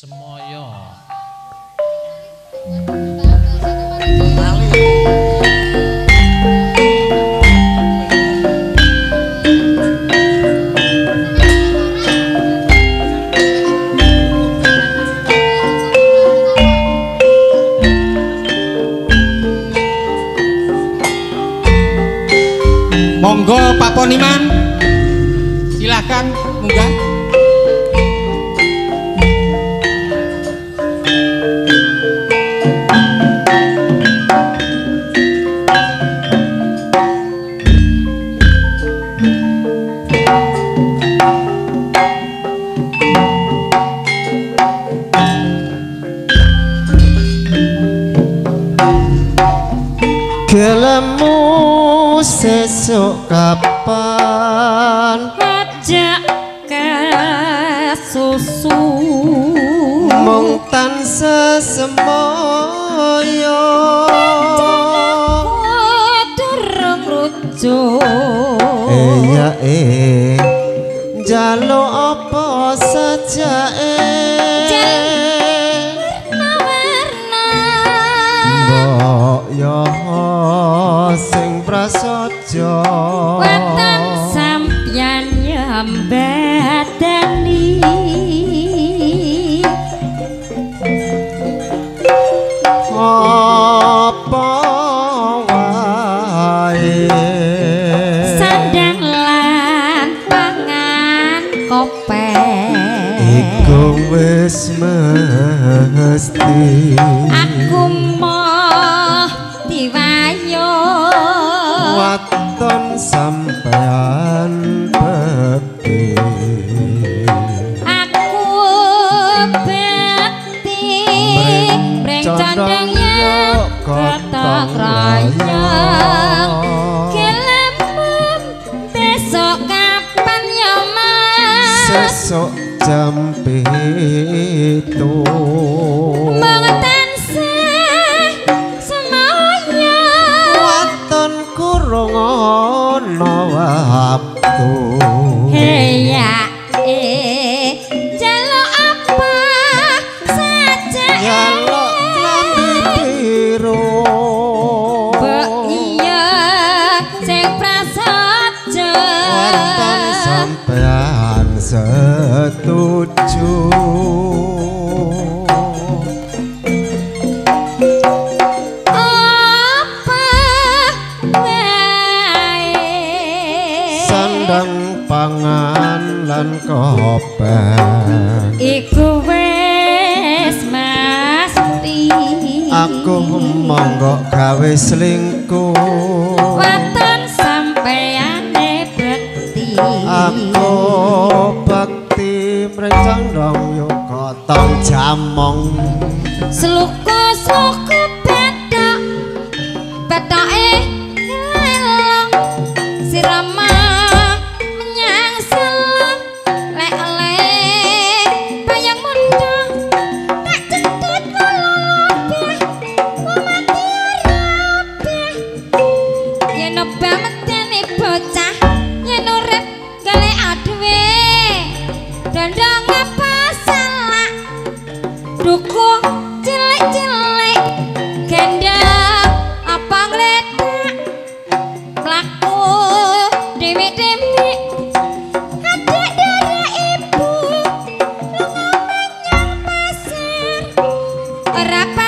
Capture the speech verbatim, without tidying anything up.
semoyo. Monggo Pak Poniman, silakan munggah. Gelemu sesuk kapan ajak kesusu mung tansah semoyo durung rujuk iya eh njaluk apa sajake mbok yo sing prasaja wonten sampeyan nyambadani apa wae sandang lan pangan kopek iku wis mesti aku moh diwayo waton sampean bekti aku bekti breng condong ya kotak rayang kelemem besok kapan ya mas sesuk jam pitu mangetan semoyo waton kurung ana waktu heya eh jaluk apa saja jaluk lambe biru mbok iya sing prasaja waton sampean setuju apa wae sandang pangan lan kopek iku wis mesti aku monggo gawe selingkuh waton sampeyane bekti aku bakti mrencang dong yo kotong jamong sluku-sluku bedok bedoke elong sirama menyang selong lek-lek bayang mundo tak cetut lolobeh mati rabeh yen obah medeni bocah yen urip golek aduwe dandang apa salah duku cilik-cilik gendang apa ngledak mlaku dewi-dewi adik dari ibu lunga menyang pasir ora